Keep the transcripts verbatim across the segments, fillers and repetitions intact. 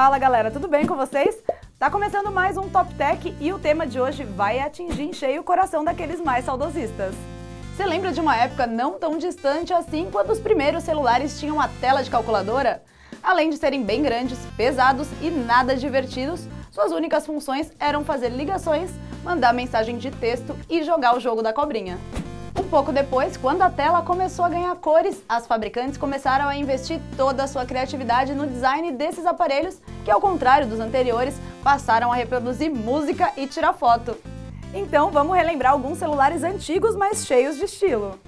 Fala galera, tudo bem com vocês? Tá começando mais um Top Tech e o tema de hoje vai atingir em cheio o coração daqueles mais saudosistas. Você lembra de uma época não tão distante assim, quando os primeiros celulares tinham a tela de calculadora? Além de serem bem grandes, pesados e nada divertidos, suas únicas funções eram fazer ligações, mandar mensagem de texto e jogar o jogo da cobrinha. Um pouco depois, quando a tela começou a ganhar cores, as fabricantes começaram a investir toda a sua criatividade no design desses aparelhos que, ao contrário dos anteriores, passaram a reproduzir música e tirar foto. Então vamos relembrar alguns celulares antigos, mas cheios de estilo.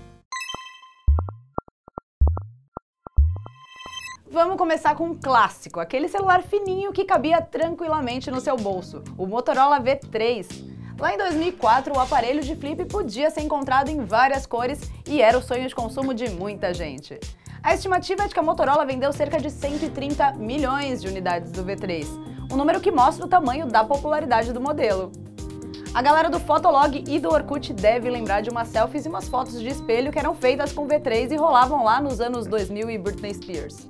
Vamos começar com um clássico, aquele celular fininho que cabia tranquilamente no seu bolso, o Motorola V três. Lá em dois mil e quatro, o aparelho de flip podia ser encontrado em várias cores e era o sonho de consumo de muita gente. A estimativa é de que a Motorola vendeu cerca de cento e trinta milhões de unidades do V três, um número que mostra o tamanho da popularidade do modelo. A galera do Fotolog e do Orkut deve lembrar de umas selfies e umas fotos de espelho que eram feitas com V três e rolavam lá nos anos dois mil e Britney Spears.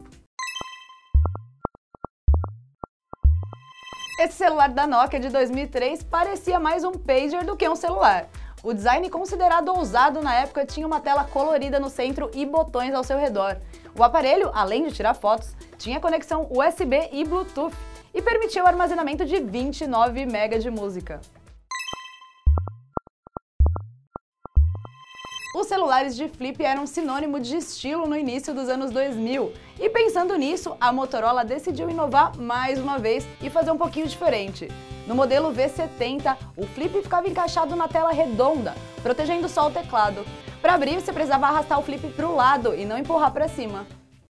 Esse celular da Nokia de dois mil e três parecia mais um pager do que um celular. O design considerado ousado na época tinha uma tela colorida no centro e botões ao seu redor. O aparelho, além de tirar fotos, tinha conexão U S B e Bluetooth e permitia o armazenamento de vinte e nove megabytes de música. Os celulares de flip eram sinônimo de estilo no início dos anos dois mil, e pensando nisso, a Motorola decidiu inovar mais uma vez e fazer um pouquinho diferente. No modelo V setenta, o flip ficava encaixado na tela redonda, protegendo só o teclado. Para abrir, você precisava arrastar o flip para o lado e não empurrar para cima.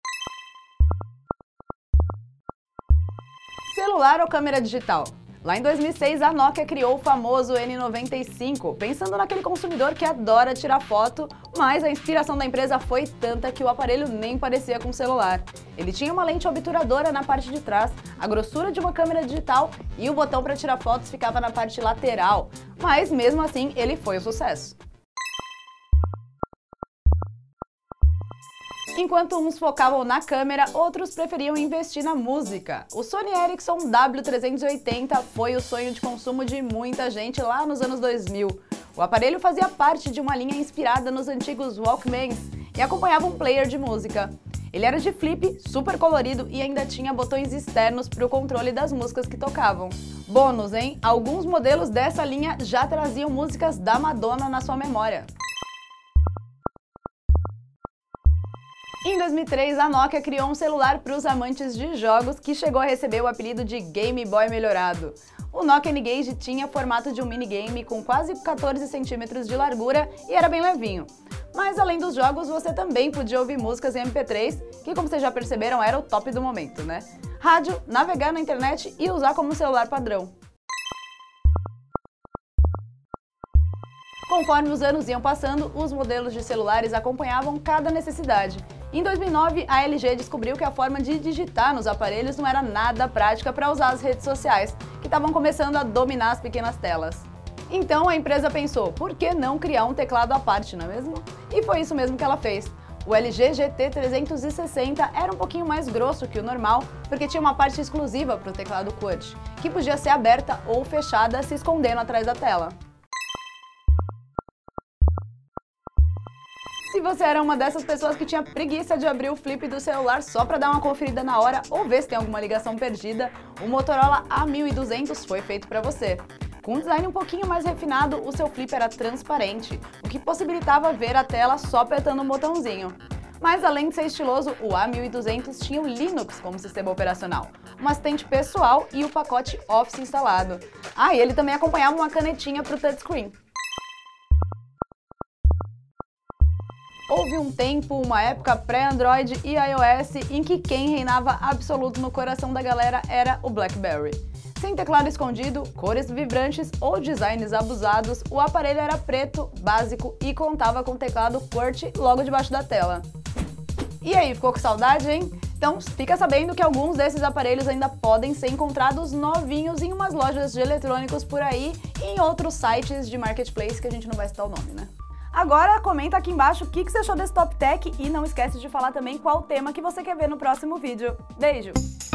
Celular ou câmera digital? Lá em dois mil e seis, a Nokia criou o famoso N noventa e cinco, pensando naquele consumidor que adora tirar foto, mas a inspiração da empresa foi tanta que o aparelho nem parecia com um celular. Ele tinha uma lente obturadora na parte de trás, a grossura de uma câmera digital e o botão para tirar fotos ficava na parte lateral, mas mesmo assim ele foi um sucesso. Enquanto uns focavam na câmera, outros preferiam investir na música. O Sony Ericsson W trezentos e oitenta foi o sonho de consumo de muita gente lá nos anos dois mil. O aparelho fazia parte de uma linha inspirada nos antigos Walkmans e acompanhava um player de música. Ele era de flip, super colorido e ainda tinha botões externos para o controle das músicas que tocavam. Bônus, hein? Alguns modelos dessa linha já traziam músicas da Madonna na sua memória. Em dois mil e três, a Nokia criou um celular para os amantes de jogos que chegou a receber o apelido de Game Boy melhorado. O Nokia N-Gage tinha formato de um minigame com quase quatorze centímetros de largura e era bem levinho. Mas além dos jogos, você também podia ouvir músicas em M P três, que como vocês já perceberam era o top do momento, né? Rádio, navegar na internet e usar como celular padrão. Conforme os anos iam passando, os modelos de celulares acompanhavam cada necessidade. Em dois mil e nove, a L G descobriu que a forma de digitar nos aparelhos não era nada prática para usar as redes sociais, que estavam começando a dominar as pequenas telas. Então a empresa pensou, por que não criar um teclado à parte, não é mesmo? E foi isso mesmo que ela fez. O L G G T trezentos e sessenta era um pouquinho mais grosso que o normal, porque tinha uma parte exclusiva para o teclado QWERTY, que podia ser aberta ou fechada se escondendo atrás da tela. Se você era uma dessas pessoas que tinha preguiça de abrir o flip do celular só para dar uma conferida na hora ou ver se tem alguma ligação perdida, o Motorola A mil e duzentos foi feito para você. Com um design um pouquinho mais refinado, o seu flip era transparente, o que possibilitava ver a tela só apertando um botãozinho. Mas além de ser estiloso, o A mil e duzentos tinha o Linux como sistema operacional, um assistente pessoal e o pacote Office instalado. Ah, e ele também acompanhava uma canetinha para o touchscreen. Houve um tempo, uma época pré-Android e iOS, em que quem reinava absoluto no coração da galera era o BlackBerry. Sem teclado escondido, cores vibrantes ou designs abusados, o aparelho era preto, básico e contava com teclado QWERTY logo debaixo da tela. E aí, ficou com saudade, hein? Então fica sabendo que alguns desses aparelhos ainda podem ser encontrados novinhos em umas lojas de eletrônicos por aí e em outros sites de marketplace que a gente não vai citar o nome, né? Agora comenta aqui embaixo o que você achou desse Top Tech e não esquece de falar também qual tema que você quer ver no próximo vídeo. Beijo!